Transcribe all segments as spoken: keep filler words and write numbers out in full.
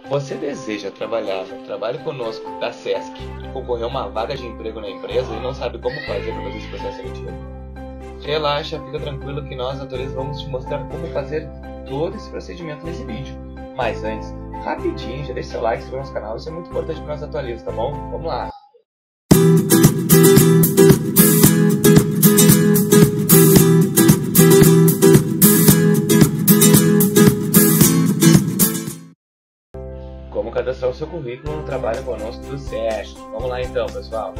Você deseja trabalhar no Trabalhe Conosco da Sesc e concorrer a uma vaga de emprego na empresa e não sabe como fazer para fazer esse processo seletivo? Relaxa, fica tranquilo que nós, atores, vamos te mostrar como fazer todo esse procedimento nesse vídeo. Mas antes, rapidinho, já deixa seu like, se inscreva no nosso canal, isso é muito importante para nós atualizar, tá bom? Vamos lá! Como cadastrar o seu currículo no Trabalho Conosco do Sesc. Vamos lá então, pessoal.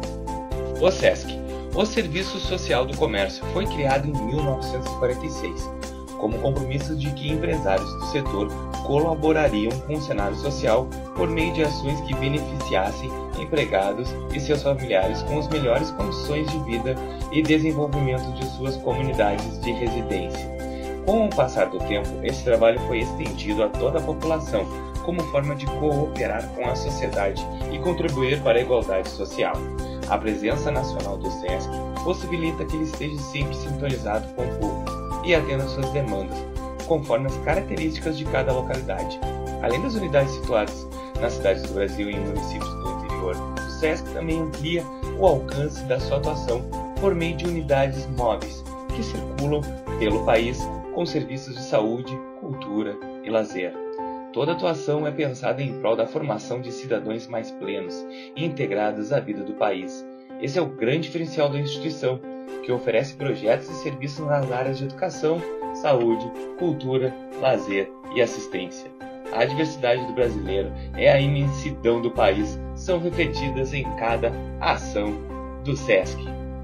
O Sesc, o Serviço Social do Comércio, foi criado em mil novecentos e quarenta e seis, como compromisso de que empresários do setor colaborariam com o cenário social por meio de ações que beneficiassem empregados e seus familiares com as melhores condições de vida e desenvolvimento de suas comunidades de residência. Com o passar do tempo, esse trabalho foi estendido a toda a população, como forma de cooperar com a sociedade e contribuir para a igualdade social. A presença nacional do Sesc possibilita que ele esteja sempre sintonizado com o povo e atenda às suas demandas, conforme as características de cada localidade. Além das unidades situadas nas cidades do Brasil e em municípios do interior, o Sesc também amplia o alcance da sua atuação por meio de unidades móveis que circulam pelo país com serviços de saúde, cultura e lazer. Toda atuação é pensada em prol da formação de cidadãos mais plenos e integrados à vida do país. Esse é o grande diferencial da instituição, que oferece projetos e serviços nas áreas de educação, saúde, cultura, lazer e assistência. A diversidade do brasileiro e a imensidão do país são refletidas em cada ação do Sesc.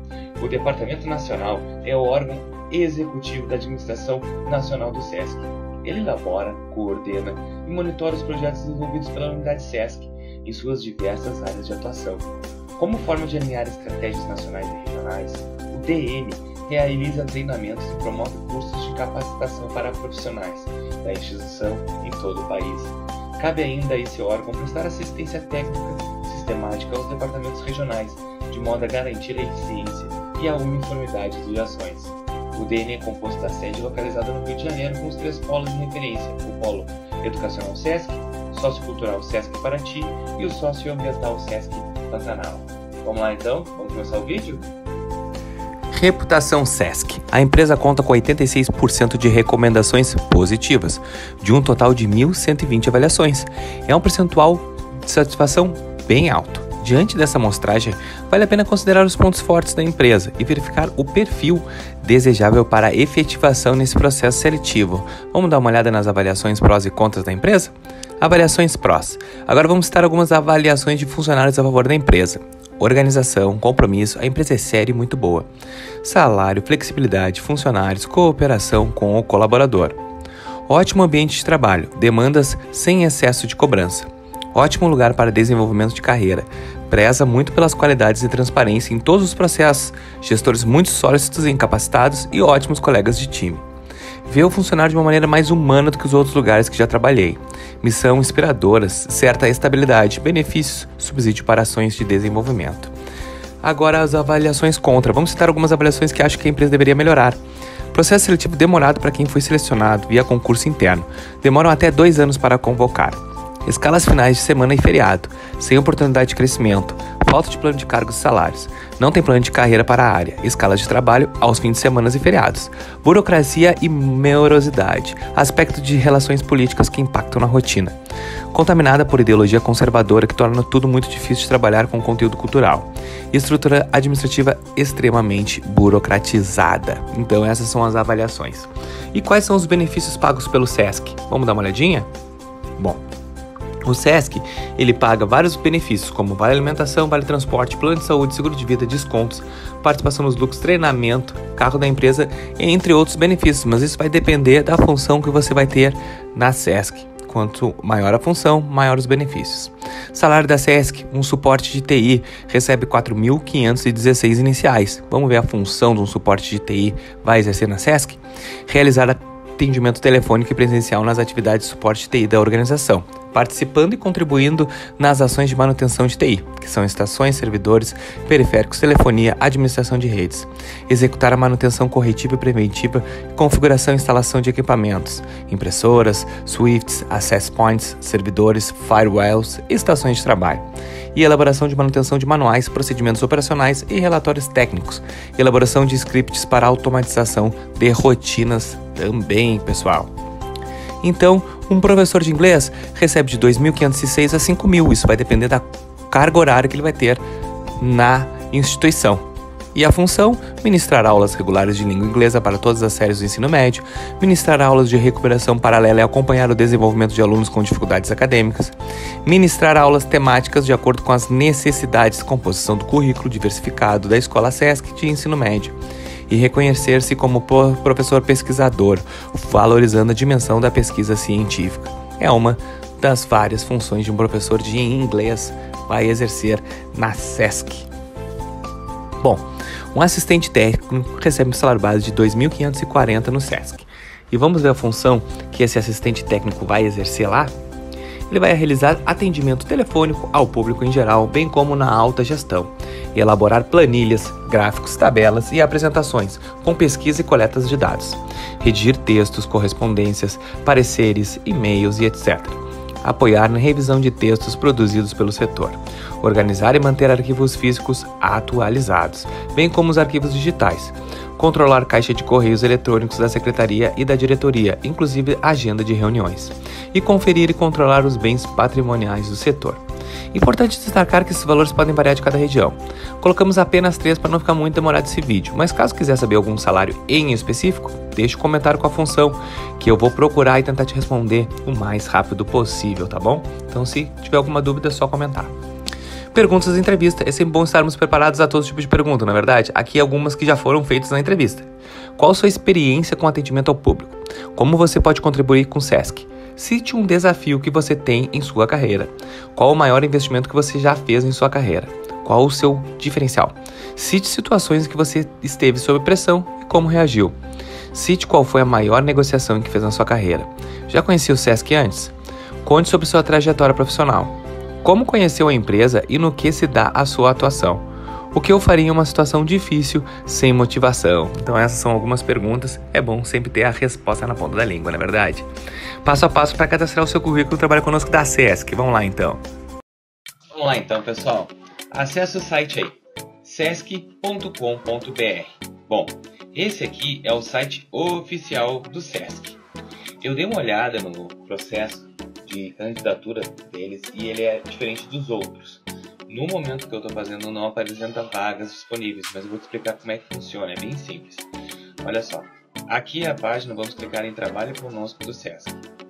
O Departamento Nacional é o órgão executivo da Administração Nacional do Sesc. Ele elabora, coordena e monitora os projetos desenvolvidos pela unidade Sesc em suas diversas áreas de atuação. Como forma de alinhar estratégias nacionais e regionais, o D N realiza treinamentos e promove cursos de capacitação para profissionais da instituição em todo o país. Cabe ainda a esse órgão prestar assistência técnica sistemática aos departamentos regionais, de modo a garantir a eficiência e a uniformidade de ações. O D N é composto da sede localizada no Rio de Janeiro com os três polos de referência, o Polo Educacional Sesc, Sociocultural Sesc Paraty e o Socioambiental Sesc Pantanal. Vamos lá então? Vamos começar o vídeo? Reputação Sesc. A empresa conta com oitenta e seis por cento de recomendações positivas, de um total de mil cento e vinte avaliações. É um percentual de satisfação bem alto. Diante dessa amostragem, vale a pena considerar os pontos fortes da empresa e verificar o perfil desejável para a efetivação nesse processo seletivo. Vamos dar uma olhada nas avaliações prós e contras da empresa? Avaliações prós. Agora vamos citar algumas avaliações de funcionários a favor da empresa. Organização, compromisso, a empresa é séria e muito boa. Salário, flexibilidade, funcionários, cooperação com o colaborador. Ótimo ambiente de trabalho, demandas sem excesso de cobrança. Ótimo lugar para desenvolvimento de carreira. Preza muito pelas qualidades e transparência em todos os processos. Gestores muito sólidos e capacitados e ótimos colegas de time. Vê o funcionário de uma maneira mais humana do que os outros lugares que já trabalhei. Missão inspiradora, certa estabilidade, benefícios, subsídio para ações de desenvolvimento. Agora as avaliações contra. Vamos citar algumas avaliações que acho que a empresa deveria melhorar. Processo seletivo demorado para quem foi selecionado via concurso interno. Demoram até dois anos para convocar. Escalas finais de semana e feriado, sem oportunidade de crescimento, falta de plano de cargos e salários, não tem plano de carreira para a área, escalas de trabalho aos fins de semana e feriados, burocracia e morosidade, aspecto de relações políticas que impactam na rotina, contaminada por ideologia conservadora que torna tudo muito difícil de trabalhar com conteúdo cultural, estrutura administrativa extremamente burocratizada. Então essas são as avaliações. E quais são os benefícios pagos pelo Sesc? Vamos dar uma olhadinha? Bom, o Sesc, ele paga vários benefícios, como vale alimentação, vale transporte, plano de saúde, seguro de vida, descontos, participação nos lucros, treinamento, carro da empresa, entre outros benefícios, mas isso vai depender da função que você vai ter na Sesc. Quanto maior a função, maior os benefícios. Salário da Sesc, um suporte de T I, recebe quatro mil quinhentos e dezesseis iniciais. Vamos ver a função de um suporte de T I vai exercer na Sesc? Realizar atendimento telefônico e presencial nas atividades de suporte de T I da organização. participando e contribuindo nas ações de manutenção de T I, que são estações, servidores, periféricos, telefonia, administração de redes. Executar a manutenção corretiva e preventiva, configuração e instalação de equipamentos, impressoras, swifts, access points, servidores, firewalls e estações de trabalho. E elaboração de manutenção de manuais, procedimentos operacionais e relatórios técnicos. Elaboração de scripts para automatização de rotinas também, pessoal. Então, um professor de inglês recebe de dois mil quinhentos e seis a cinco mil. Isso vai depender da carga horária que ele vai ter na instituição. E a função? Ministrar aulas regulares de língua inglesa para todas as séries do ensino médio, ministrar aulas de recuperação paralela e acompanhar o desenvolvimento de alunos com dificuldades acadêmicas, ministrar aulas temáticas de acordo com as necessidades, composição do currículo diversificado da Escola SESC de ensino médio, e reconhecer-se como professor pesquisador, valorizando a dimensão da pesquisa científica. É uma das várias funções de um professor de inglês vai exercer na SESC. Bom, um assistente técnico recebe um salário base de dois mil quinhentos e quarenta no SESC. E vamos ver a função que esse assistente técnico vai exercer lá? Ele vai realizar atendimento telefônico ao público em geral, bem como na alta gestão, e elaborar planilhas, gráficos, tabelas e apresentações, com pesquisa e coletas de dados, redigir textos, correspondências, pareceres, e-mails e etcétera. Apoiar na revisão de textos produzidos pelo setor, organizar e manter arquivos físicos atualizados, bem como os arquivos digitais, controlar caixa de correios eletrônicos da secretaria e da diretoria, inclusive agenda de reuniões, e conferir e controlar os bens patrimoniais do setor. Importante destacar que esses valores podem variar de cada região. Colocamos apenas três para não ficar muito demorado esse vídeo, mas caso quiser saber algum salário em específico, deixe um comentário com a função, que eu vou procurar e tentar te responder o mais rápido possível, tá bom? Então, se tiver alguma dúvida, é só comentar. Perguntas da entrevista. É sempre bom estarmos preparados a todo tipo de pergunta, na é verdade? Aqui algumas que já foram feitas na entrevista. Qual a sua experiência com atendimento ao público? Como você pode contribuir com o SESC? Cite um desafio que você tem em sua carreira. Qual o maior investimento que você já fez em sua carreira? Qual o seu diferencial? Cite situações em que você esteve sob pressão e como reagiu. Cite qual foi a maior negociação que fez na sua carreira. Já conhecia o SESC antes? Conte sobre sua trajetória profissional. Como conheceu a empresa e no que se dá a sua atuação? O que eu faria em uma situação difícil, sem motivação? Então essas são algumas perguntas. É bom sempre ter a resposta na ponta da língua, não é verdade? Passo a passo para cadastrar o seu currículo Trabalha Conosco da SESC. Vamos lá então. Vamos lá então, pessoal. Acesse o site aí, sesc ponto com ponto br. Bom, esse aqui é o site oficial do SESC. Eu dei uma olhada no processo de candidatura deles e ele é diferente dos outros. No momento que eu estou fazendo não apresenta vagas disponíveis, mas eu vou te explicar como é que funciona, é bem simples. Olha só, aqui é a página, vamos clicar em Trabalhe Conosco do SESC.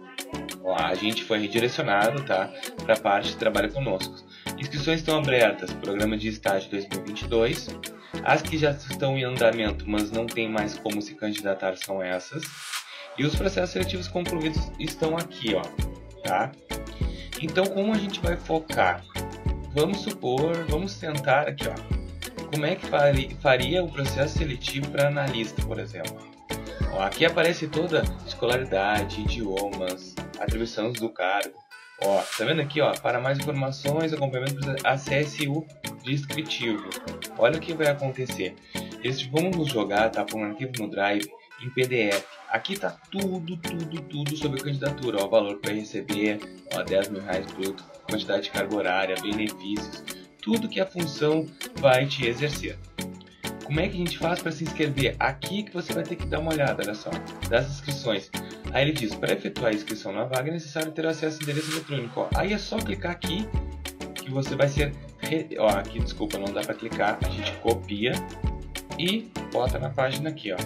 Ó, a gente foi redirecionado, tá, para a parte de Trabalhe Conosco. Inscrições estão abertas, programa de estágio dois mil e vinte e dois. As que já estão em andamento, mas não tem mais como se candidatar são essas. E os processos seletivos concluídos estão aqui, ó, tá? Então, como a gente vai focar? Vamos supor, vamos tentar aqui, ó, como é que faria o processo seletivo para analista, por exemplo. Ó, aqui aparece toda escolaridade, idiomas, atribuições do cargo. Ó, tá vendo aqui, ó, para mais informações, acompanhamento, acesse o descritivo. Olha o que vai acontecer. Eles vão nos jogar, tá, para um arquivo no Drive em P D F. Aqui tá tudo, tudo, tudo sobre a candidatura, ó, o valor que vai receber, ó, dez mil reais bruto, quantidade de carga horária, benefícios, tudo que a função vai te exercer. Como é que a gente faz para se inscrever? Aqui que você vai ter que dar uma olhada, olha só, das inscrições. Aí ele diz, para efetuar a inscrição na vaga é necessário ter acesso ao endereço eletrônico. Ó. Aí é só clicar aqui que você vai ser... Re... Ó, aqui, desculpa, não dá para clicar, a gente copia e bota na página aqui, ó.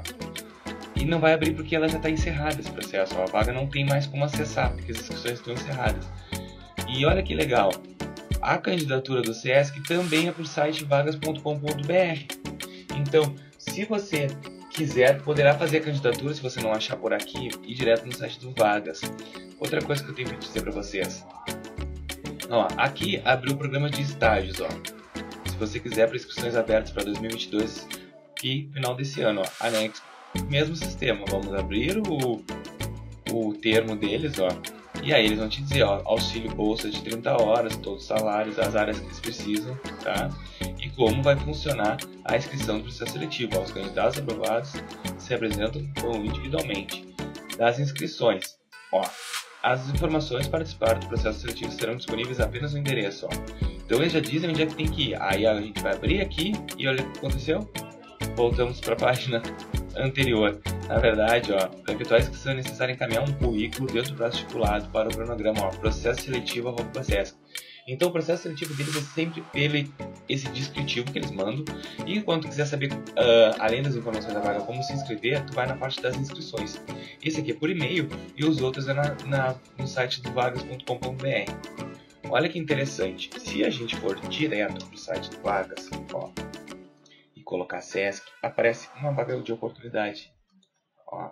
E não vai abrir porque ela já está encerrada esse processo, ó. A vaga não tem mais como acessar, porque as inscrições estão encerradas. E olha que legal, a candidatura do SESC também é por site vagas ponto com ponto br. Então, se você quiser, poderá fazer a candidatura, se você não achar por aqui, ir direto no site do Vagas. Outra coisa que eu tenho que dizer para vocês. Ó, aqui abriu o programa de estágios, ó. Se você quiser, para inscrições abertas para dois mil e vinte e dois e final desse ano, ó, anexo, mesmo sistema. Vamos abrir o, o termo deles, ó. E aí eles vão te dizer, ó, auxílio bolsa de trinta horas, todos os salários, as áreas que eles precisam, tá? E como vai funcionar a inscrição do processo seletivo. Ó, os candidatos aprovados se apresentam individualmente. Das inscrições, ó, as informações para participar do processo seletivo serão disponíveis apenas no endereço, ó. Então eles já dizem onde é que tem que ir. Aí a gente vai abrir aqui e olha o que aconteceu. Voltamos para a página anterior. Na verdade, ó, para efetuar a inscrição é necessário encaminhar um currículo dentro do prazo estipulado para o cronograma, ó, processo seletivo arroba procesco. Então o processo seletivo deles é sempre pelo esse descritivo que eles mandam. E quando tu quiser saber, uh, além das informações da vaga, como se inscrever, tu vai na parte das inscrições. Esse aqui é por e-mail e os outros é na, na, no site do vagas ponto com ponto b r. Olha que interessante, se a gente for direto para o site do Vagas, ó, e colocar Sesc, aparece uma vaga de oportunidade. Ó.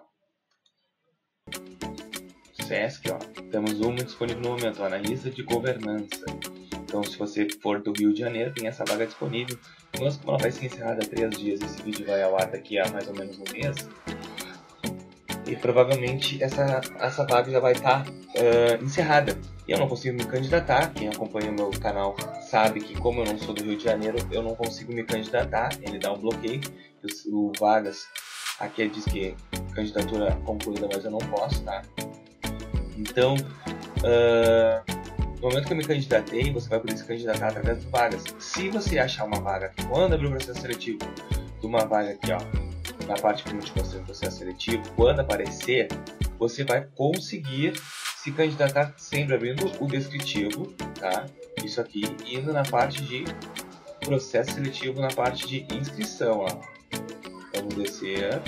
Sesc, ó, temos uma disponível no momento, ó, analista de governança. Então, se você for do Rio de Janeiro, tem essa vaga disponível. Mas como ela vai ser encerrada há três dias, esse vídeo vai ao ar daqui a mais ou menos um mês. E provavelmente essa, essa vaga já vai estar tá, uh, encerrada. E eu não consigo me candidatar. Quem acompanha o meu canal sabe que, como eu não sou do Rio de Janeiro, eu não consigo me candidatar. Ele dá um bloqueio. O, o Vagas aqui diz que candidatura concluída, mas eu não posso, tá? Então, uh, no momento que eu me candidatei, você vai poder se candidatar através do Vagas. Se você achar uma vaga aqui, quando abrir o processo seletivo, de uma vaga aqui, ó, na parte que eu te mostrei no processo seletivo, quando aparecer, você vai conseguir se candidatar sempre abrindo o descritivo, tá? Isso aqui, indo na parte de processo seletivo, na parte de inscrição, ó. Vamos descer.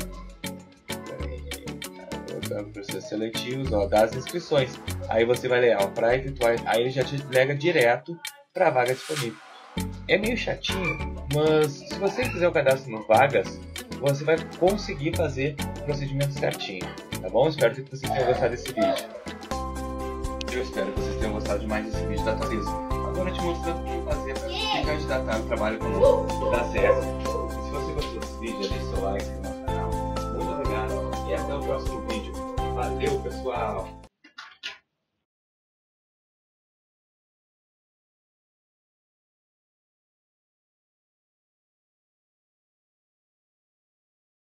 Processos seletivos, ó, das inscrições. Aí você vai ler, ó, para efetuar, aí ele já te lega direto para a vaga disponível. É meio chatinho, mas se você fizer o cadastro no Vagas, você vai conseguir fazer o procedimento certinho, tá bom? Espero que vocês tenham gostado desse vídeo. Eu espero que vocês tenham gostado demais desse vídeo da Thalisa. Agora te mostrando como fazer para se candidatar no trabalho conosco da Sesc. Se você gostou desse vídeo, deixe seu like no nosso canal. Muito obrigado e até o próximo vídeo. Valeu, pessoal!